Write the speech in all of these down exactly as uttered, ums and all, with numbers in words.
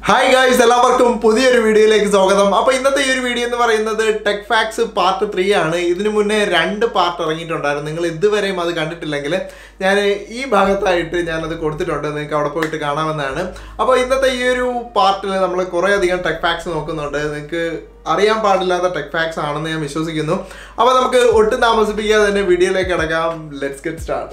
Hi guys, എല്ലാവർക്കും പുതിയൊരു വീഡിയോയിലേക്ക് സ്വാഗതം. അപ്പോൾ ഇന്നത്തെ ഈ ഒരു വീഡിയോ എന്ന് പറയുന്നത് ടെക് ഫാക്ട്സ് പാർട്ട് ത്രീ ആണ്. ഇതിനു മുന്നേ രണ്ട് പാർട്ട് ഇറങ്ങിയിട്ടുണ്ടായിരുന്നു. നിങ്ങൾ ഇതുവരെയും അത് കണ്ടിട്ടില്ലെങ്കിൽ ഞാൻ ഈ ഭാഗത്തായിട്ട് ഞാനത് കൊടുത്തിട്ടുണ്ട്, നിങ്ങൾക്ക് അവിടെ പോയിട്ട് കാണാവുന്നതാണ്. അപ്പോൾ ഇന്നത്തെ ഈ ഒരു പാർട്ടിൽ നമ്മൾ കുറേ അധികം ടെക് ഫാക്ട്സ് നോക്കുന്നുണ്ട്. നിങ്ങൾക്ക് അറിയാൻ പാടില്ലാത്ത ടെക് ഫാക്ട്സ് ആണെന്ന് ഞാൻ വിശ്വസിക്കുന്നു. അപ്പോൾ നമുക്ക് ഒട്ടും താമസിപ്പിക്കാതെ തന്നെ വീഡിയോയിലേക്ക് കിടക്കാം. Let's get start.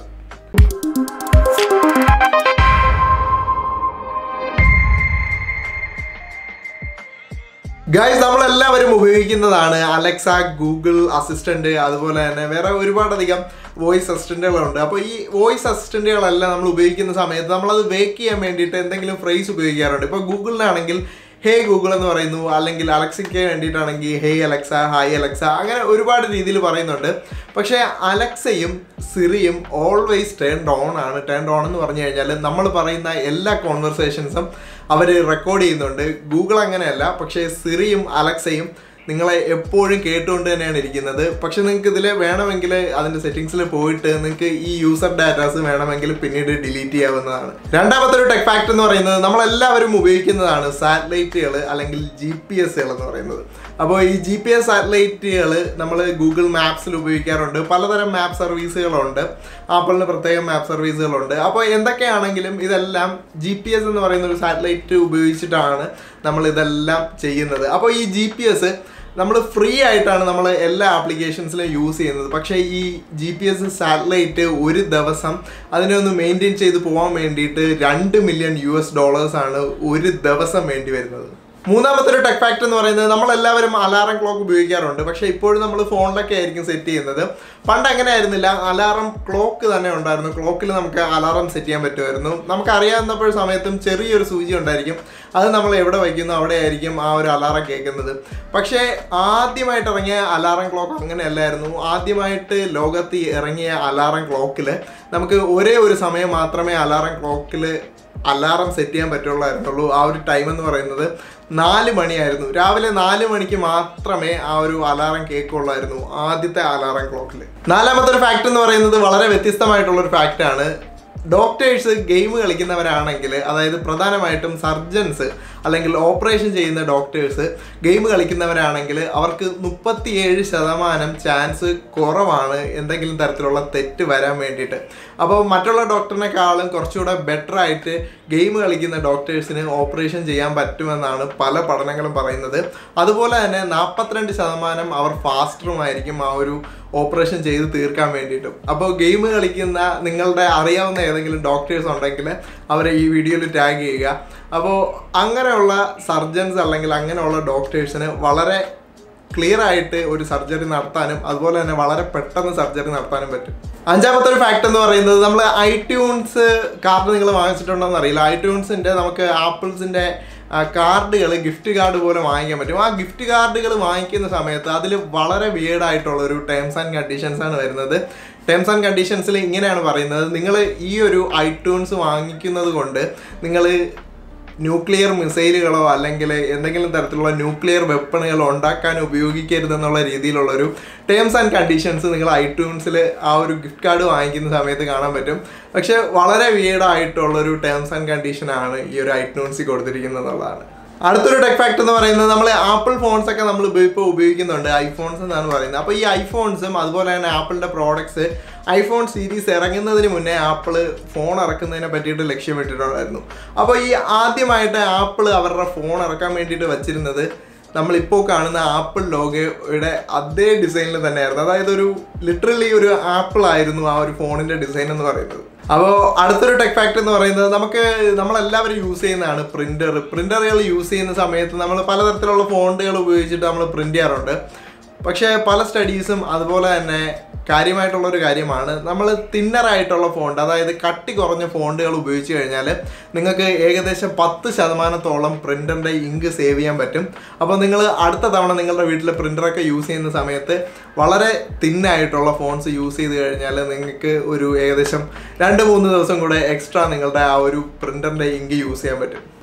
ഗൈസ്, നമ്മളെല്ലാവരും ഉപയോഗിക്കുന്നതാണ് അലക്സ, ഗൂഗിൾ അസിസ്റ്റന്റ്, അതുപോലെ തന്നെ വേറെ ഒരുപാടധികം വോയിസ് അസിസ്റ്റന്റുകളുണ്ട്. അപ്പോൾ ഈ വോയിസ് അസിസ്റ്റന്റുകളെല്ലാം നമ്മൾ ഉപയോഗിക്കുന്ന സമയത്ത് നമ്മളത് വേക്ക് ചെയ്യാൻ വേണ്ടിയിട്ട് എന്തെങ്കിലും ഫ്രേസ് ഉപയോഗിക്കാറുണ്ട്. ഇപ്പോൾ ഗൂഗിളിനാണെങ്കിൽ ഹേ ഗൂഗിൾ എന്ന് പറയുന്നു, അല്ലെങ്കിൽ അലക്സയ്ക്ക് വേണ്ടിയിട്ടാണെങ്കിൽ ഹേ അലക്സ, ഹായ് അലക്സ, അങ്ങനെ ഒരുപാട് രീതിയിൽ പറയുന്നുണ്ട്. പക്ഷേ അലക്സയും സിറിയും ഓൾവേസ് ടേൺഡ് ഓൺ ആണ്. ടേൺഡ് ഓൺ എന്ന് പറഞ്ഞു കഴിഞ്ഞാൽ നമ്മൾ പറയുന്ന എല്ലാ കോൺവെർസേഷൻസും അവർ റെക്കോർഡ് ചെയ്യുന്നുണ്ട്. ഗൂഗിൾ അങ്ങനെയല്ല, പക്ഷേ സിറിയും അലക്സയും നിങ്ങളെ എപ്പോഴും കേട്ടുകൊണ്ട് തന്നെയാണ് ഇരിക്കുന്നത്. പക്ഷെ നിങ്ങൾക്ക് ഇതിൽ വേണമെങ്കിൽ അതിൻ്റെ സെറ്റിങ്സിൽ പോയിട്ട് നിങ്ങൾക്ക് ഈ യൂസർ ഡാറ്റാസ് വേണമെങ്കിൽ പിന്നീട് ഡിലീറ്റ് ചെയ്യാവുന്നതാണ്. രണ്ടാമത്തെ ഒരു ടെക് ഫാക്ട് എന്ന് പറയുന്നത് നമ്മളെല്ലാവരും ഉപയോഗിക്കുന്നതാണ് സാറ്റലൈറ്റുകൾ അല്ലെങ്കിൽ ജി പി എസ്സുകൾ എന്ന് പറയുന്നത്. അപ്പോൾ ഈ ജി പി എസ് സാറ്റലൈറ്റുകൾ നമ്മൾ ഗൂഗിൾ മാപ്സിൽ ഉപയോഗിക്കാറുണ്ട്. പലതരം മാപ്പ് സർവീസുകളുണ്ട്, ആപ്പിളിന് പ്രത്യേകം മാപ്പ് സർവീസുകളുണ്ട്. അപ്പോൾ എന്തൊക്കെയാണെങ്കിലും ഇതെല്ലാം ജി പി എസ് എന്ന് പറയുന്ന ഒരു സാറ്റലൈറ്റ് ഉപയോഗിച്ചിട്ടാണ് നമ്മൾ ഇതെല്ലാം ചെയ്യുന്നത്. അപ്പോൾ ഈ ജി പി എസ് നമ്മൾ ഫ്രീ ആയിട്ടാണ് നമ്മൾ എല്ലാ ആപ്ലിക്കേഷൻസിലും യൂസ് ചെയ്യുന്നത്. പക്ഷേ ഈ ജി പി എസ് സാറ്റലൈറ്റ് ഒരു ദിവസം അതിനെ ഒന്ന് മെയിൻറ്റെയിൻ ചെയ്ത് പോകാൻ വേണ്ടിയിട്ട് രണ്ട് മില്യൺ യു എസ് ഡോളേഴ്സാണ് ഒരു ദിവസം വേണ്ടി വരുന്നത്. മൂന്നാമത്തെ ഒരു ടെക് ഫാക്ട് എന്ന് പറയുന്നത് നമ്മളെല്ലാവരും അലാറം ക്ലോക്ക് ഉപയോഗിക്കാറുണ്ട്. പക്ഷേ ഇപ്പോഴും നമ്മൾ ഫോണിലൊക്കെ ആയിരിക്കും സെറ്റ് ചെയ്യുന്നത്. പണ്ട് അങ്ങനെ ആയിരുന്നില്ല, അലാറം ക്ലോക്ക് തന്നെ ഉണ്ടായിരുന്നു. ക്ലോക്കിൽ നമുക്ക് അലാറം സെറ്റ് ചെയ്യാൻ പറ്റുമായിരുന്നു. നമുക്ക് അറിയാവുന്നപ്പോൾ സമയത്തും ചെറിയൊരു സൂചി ഉണ്ടായിരിക്കും, അത് നമ്മൾ എവിടെ വയ്ക്കുന്നു അവിടെ ആയിരിക്കും ആ ഒരു അലാറം കേൾക്കുന്നത്. പക്ഷേ ആദ്യമായിട്ട് ഇറങ്ങിയ അലാറം ക്ലോക്ക് അങ്ങനെയല്ലായിരുന്നു. ആദ്യമായിട്ട് ലോകത്ത് ഇറങ്ങിയ അലാറം ക്ലോക്കിൽ നമുക്ക് ഒരേ ഒരു സമയം മാത്രമേ അലാറം ക്ലോക്കിൽ അലാറം സെറ്റ് ചെയ്യാൻ പറ്റുള്ളായിരുന്നുള്ളൂ. ആ ഒരു ടൈം എന്ന് പറയുന്നത് നാല് മണിയായിരുന്നു. രാവിലെ നാല് മണിക്ക് മാത്രമേ ആ ഒരു അലാറം കേൾക്കുള്ളായിരുന്നു ആദ്യത്തെ അലാറം ക്ലോക്കിൽ. നാലാമത്തെ ഒരു ഫാക്ട് എന്ന് പറയുന്നത് വളരെ വ്യത്യസ്തമായിട്ടുള്ളൊരു ഫാക്റ്റാണ്. ഡോക്ടേഴ്സ് ഗെയിം കളിക്കുന്നവരാണെങ്കിൽ, അതായത് പ്രധാനമായിട്ടും സർജൻസ് അല്ലെങ്കിൽ ഓപ്പറേഷൻ ചെയ്യുന്ന ഡോക്ടേഴ്സ് ഗെയിം കളിക്കുന്നവരാണെങ്കിൽ അവർക്ക് മുപ്പത്തിയേഴ് ശതമാനം ചാൻസ് കുറവാണ് എന്തെങ്കിലും തരത്തിലുള്ള തെറ്റ് വരാൻ വേണ്ടിയിട്ട്. അപ്പോൾ മറ്റുള്ള ഡോക്ടറിനെക്കാളും കുറച്ചുകൂടെ ബെറ്റർ ആയിട്ട് ഗെയിം കളിക്കുന്ന ഡോക്ടേഴ്സിന് ഓപ്പറേഷൻ ചെയ്യാൻ പറ്റുമെന്നാണ് പല പഠനങ്ങളും പറയുന്നത്. അതുപോലെ തന്നെ നാൽപ്പത്തിരണ്ട് ശതമാനം അവർ ഫാസ്റ്ററുമായിരിക്കും ആ ഒരു ഓപ്പറേഷൻ ചെയ്ത് തീർക്കാൻ വേണ്ടിയിട്ടും. അപ്പോൾ ഗെയിം കളിക്കുന്ന നിങ്ങളുടെ അറിയാവുന്ന ഏതെങ്കിലും ഡോക്ടേഴ്സ് ഉണ്ടെങ്കിൽ അവരെ ഈ വീഡിയോയിൽ ടാഗ് ചെയ്യുക. അപ്പോൾ അങ്ങനെയുള്ള സർജൻസ് അല്ലെങ്കിൽ അങ്ങനെയുള്ള ഡോക്ടേഴ്സിന് വളരെ ക്ലിയർ ആയിട്ട് ഒരു സർജറി നടത്താനും അതുപോലെ തന്നെ വളരെ പെട്ടെന്ന് സർജറി നടത്താനും പറ്റും. അഞ്ചാമത്തെ ഒരു ഫാക്ട് എന്ന് പറയുന്നത് നമ്മൾ ഐട്യൂൺസ് കാർഡ് നിങ്ങൾ വാങ്ങിച്ചിട്ടുണ്ടോ എന്ന് അറിയില്ല. ഐട്യൂൺസിൻ്റെ നമുക്ക് ആപ്പിൾസിൻ്റെ കാർഡുകൾ ഗിഫ്റ്റ് കാർഡ് പോലെ വാങ്ങിക്കാൻ പറ്റും. ആ ഗിഫ്റ്റ് കാർഡുകൾ വാങ്ങിക്കുന്ന സമയത്ത് അതിൽ വളരെ വിയേർഡായിട്ടുള്ളൊരു ടേംസ് ആൻഡ് കണ്ടീഷൻസ് ആണ് വരുന്നത്. ടേംസ് ആൻഡ് കണ്ടീഷൻസിൽ ഇങ്ങനെയാണ് പറയുന്നത്, നിങ്ങൾ ഈ ഒരു ഐട്യൂൺസ് വാങ്ങിക്കുന്നത് കൊണ്ട് നിങ്ങൾ ന്യൂക്ലിയർ മിസൈലുകളോ അല്ലെങ്കിൽ എന്തെങ്കിലും തരത്തിലുള്ള ന്യൂക്ലിയർ വെപ്പണുകളോ ഉണ്ടാക്കാൻ ഉപയോഗിക്കരുതെന്നുള്ള രീതിയിലുള്ളൊരു ടേംസ് ആൻഡ് കണ്ടീഷൻസ് നിങ്ങൾ ഐട്യൂൺസിൽ ആ ഒരു ഗിഫ്റ്റ് കാർഡ് വാങ്ങിക്കുന്ന സമയത്ത് കാണാൻ പറ്റും. പക്ഷേ വളരെ വിയേർഡായിട്ടുള്ളൊരു ടേംസ് ആൻഡ് കണ്ടീഷനാണ് ഈ ഒരു ഐട്യൂൺസിൽ കൊടുത്തിരിക്കുന്നത് എന്നുള്ളതാണ്. അടുത്തൊരു ടെക് ഫാക്ട് എന്ന് പറയുന്നത് നമ്മൾ ആപ്പിൾ ഫോൺസ് ഒക്കെ നമ്മൾ ഇപ്പോൾ ഉപയോഗിക്കുന്നുണ്ട്, ഐഫോൺസ് എന്നാണ് പറയുന്നത്. അപ്പോൾ ഈ ഐഫോൺസും അതുപോലെ തന്നെ ആപ്പിളിൻ്റെ പ്രോഡക്ട്സ് ഐഫോൺ സീരീസ് ഇറങ്ങുന്നതിന് മുന്നേ ആപ്പിൾ ഫോൺ ഇറക്കുന്നതിനെ പറ്റിയിട്ട് ലക്ഷ്യമിട്ടിട്ടുണ്ടായിരുന്നു. അപ്പോൾ ഈ ആദ്യമായിട്ട് ആപ്പിൾ അവരുടെ ഫോൺ ഇറക്കാൻ വേണ്ടിയിട്ട് വച്ചിരുന്നത് നമ്മളിപ്പോൾ കാണുന്ന ആപ്പിൾ ലോഗോയുടെ അതേ ഡിസൈനിൽ തന്നെയായിരുന്നു. അതായത് ഒരു ലിറ്ററലി ഒരു ആപ്പിൾ ആയിരുന്നു ആ ഒരു ഫോണിൻ്റെ ഡിസൈൻ എന്ന് പറയുന്നത്. അപ്പോൾ അടുത്തൊരു ടെക് ഫാക്ട് എന്ന് പറയുന്നത് നമുക്ക് നമ്മളെല്ലാവരും യൂസ് ചെയ്യുന്നതാണ് പ്രിൻ്റർ. പ്രിൻ്ററുകൾ യൂസ് ചെയ്യുന്ന സമയത്ത് നമ്മൾ പലതരത്തിലുള്ള ഫോണ്ടുകൾ ഉപയോഗിച്ചിട്ട് നമ്മൾ പ്രിൻ്റ് ചെയ്യാറുണ്ട്. പക്ഷേ പല സ്റ്റഡീസും അതുപോലെ തന്നെ കാര്യമായിട്ടുള്ളൊരു കാര്യമാണ്, നമ്മൾ തിന്നറായിട്ടുള്ള ഫോണ്ട്, അതായത് കട്ടി കുറഞ്ഞ ഫോണ്ടുകൾ ഉപയോഗിച്ച് കഴിഞ്ഞാൽ നിങ്ങൾക്ക് ഏകദേശം പത്ത് ശതമാനത്തോളം പ്രിൻ്ററിൻ്റെ ഇങ്ക് സേവ് ചെയ്യാൻ പറ്റും. അപ്പോൾ നിങ്ങൾ അടുത്ത തവണ നിങ്ങളുടെ വീട്ടിൽ പ്രിൻ്ററൊക്കെ യൂസ് ചെയ്യുന്ന സമയത്ത് വളരെ തിന്നായിട്ടുള്ള ഫോൺസ് യൂസ് ചെയ്ത് കഴിഞ്ഞാൽ നിങ്ങൾക്ക് ഒരു ഏകദേശം രണ്ട് മൂന്ന് ദിവസം കൂടെ എക്സ്ട്രാ നിങ്ങളുടെ ആ ഒരു പ്രിൻ്ററിൻ്റെ ഇങ്ക് യൂസ് ചെയ്യാൻ പറ്റും.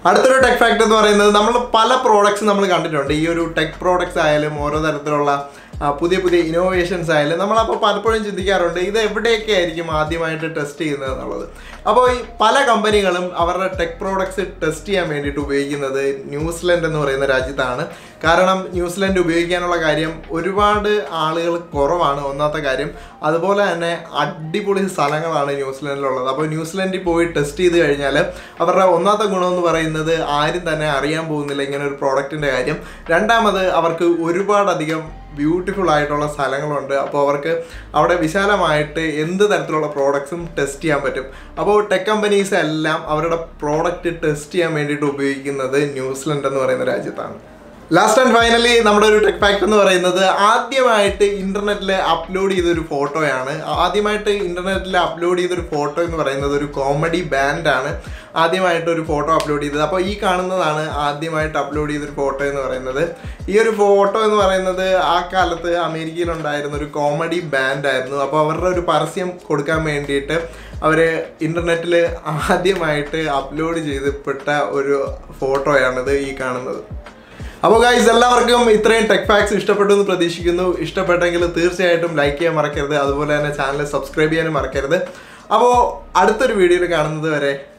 അടുത്തൊരു ടെക് ഫാക്ട് എന്ന് പറയുന്നത് നമ്മൾ പല പ്രോഡക്ട്സ് നമ്മൾ കണ്ടിട്ടുണ്ട്. ഈ ഒരു ടെക് പ്രോഡക്ട്സ് ആയാലും ഓരോ തരത്തിലുള്ള പുതിയ പുതിയ ഇന്നോവേഷൻസ് ആയാലും നമ്മളപ്പോൾ പലപ്പോഴും ചിന്തിക്കാറുണ്ട് ഇത് എവിടെയൊക്കെ ആയിരിക്കും ആദ്യമായിട്ട് ടെസ്റ്റ് ചെയ്യുന്നത് എന്നുള്ളത്. അപ്പോൾ ഈ പല കമ്പനികളും അവരുടെ ടെക് പ്രോഡക്ട്സ് ടെസ്റ്റ് ചെയ്യാൻ വേണ്ടിയിട്ട് ഉപയോഗിക്കുന്നത് ന്യൂസിലൻഡ് എന്ന് പറയുന്ന രാജ്യത്താണ്. കാരണം ന്യൂസിലൻഡ് ഉപയോഗിക്കാനുള്ള കാര്യം ഒരുപാട് ആളുകൾ കുറവാണ് ഒന്നാമത്തെ കാര്യം. അതുപോലെ തന്നെ അടിപൊളി സ്ഥലങ്ങളാണ് ന്യൂസിലൻഡിലുള്ളത്. അപ്പോൾ ന്യൂസിലൻഡിൽ പോയി ടെസ്റ്റ് ചെയ്ത് കഴിഞ്ഞാൽ അവരുടെ ഒന്നാമത്തെ ഗുണമെന്ന് പറയുന്നത് ആരും തന്നെ അറിയാൻ പോകുന്നില്ല ഇങ്ങനെ ഒരു പ്രോഡക്റ്റിൻ്റെ കാര്യം. രണ്ടാമത് അവർക്ക് ഒരുപാടധികം ബ്യൂട്ടിഫുൾ ആയിട്ടുള്ള സ്ഥലങ്ങളുണ്ട്. അപ്പോൾ അവർക്ക് അവിടെ വിശാലമായിട്ട് എന്ത് തരത്തിലുള്ള പ്രോഡക്ട്സും ടെസ്റ്റ് ചെയ്യാൻ പറ്റും. അപ്പോൾ ടെക് കമ്പനീസ് എല്ലാം അവരുടെ പ്രോഡക്റ്റ് ടെസ്റ്റ് ചെയ്യാൻ വേണ്ടിയിട്ട് ഉപയോഗിക്കുന്നത് ന്യൂസിലൻഡ് എന്ന് പറയുന്ന രാജ്യത്താണ്. ലാസ്റ്റ് ആൻഡ് ഫൈനലി നമ്മുടെ ഒരു ടെക് ഫാക്ട് എന്ന് പറയുന്നത് ആദ്യമായിട്ട് ഇൻ്റർനെറ്റിൽ അപ്ലോഡ് ചെയ്തൊരു ഫോട്ടോയാണ്. ആദ്യമായിട്ട് ഇൻ്റർനെറ്റിൽ അപ്ലോഡ് ചെയ്തൊരു ഫോട്ടോ എന്ന് പറയുന്നത് ഒരു കോമഡി ബാൻഡാണ് ആദ്യമായിട്ട് ഒരു ഫോട്ടോ അപ്ലോഡ് ചെയ്തത്. അപ്പോൾ ഈ കാണുന്നതാണ് ആദ്യമായിട്ട് അപ്ലോഡ് ചെയ്തൊരു ഫോട്ടോ എന്ന് പറയുന്നത്. ഈ ഒരു ഫോട്ടോ എന്ന് പറയുന്നത് ആ കാലത്ത് അമേരിക്കയിലുണ്ടായിരുന്ന ഒരു കോമഡി ബാൻഡായിരുന്നു. അപ്പോൾ അവരുടെ ഒരു പരസ്യം കൊടുക്കാൻ വേണ്ടിയിട്ട് അവർ ഇൻ്റർനെറ്റിൽ ആദ്യമായിട്ട് അപ്ലോഡ് ചെയ്തപ്പെട്ട ഒരു ഫോട്ടോയാണിത് ഈ കാണുന്നത്. അപ്പോൾ ഗൈസ് എല്ലാവർക്കും ഇത്രയും ടെക് ഫാക്ട്സ് ഇഷ്ടപ്പെട്ടു എന്ന് പ്രതീക്ഷിക്കുന്നു. ഇഷ്ടപ്പെട്ടെങ്കിൽ തീർച്ചയായിട്ടും ലൈക്ക് ചെയ്യാൻ മറക്കരുത്. അതുപോലെ തന്നെ ചാനൽ സബ്സ്ക്രൈബ് ചെയ്യാനും മറക്കരുത്. അപ്പോൾ അടുത്തൊരു വീഡിയോയിൽ കാണുന്നത് വരെ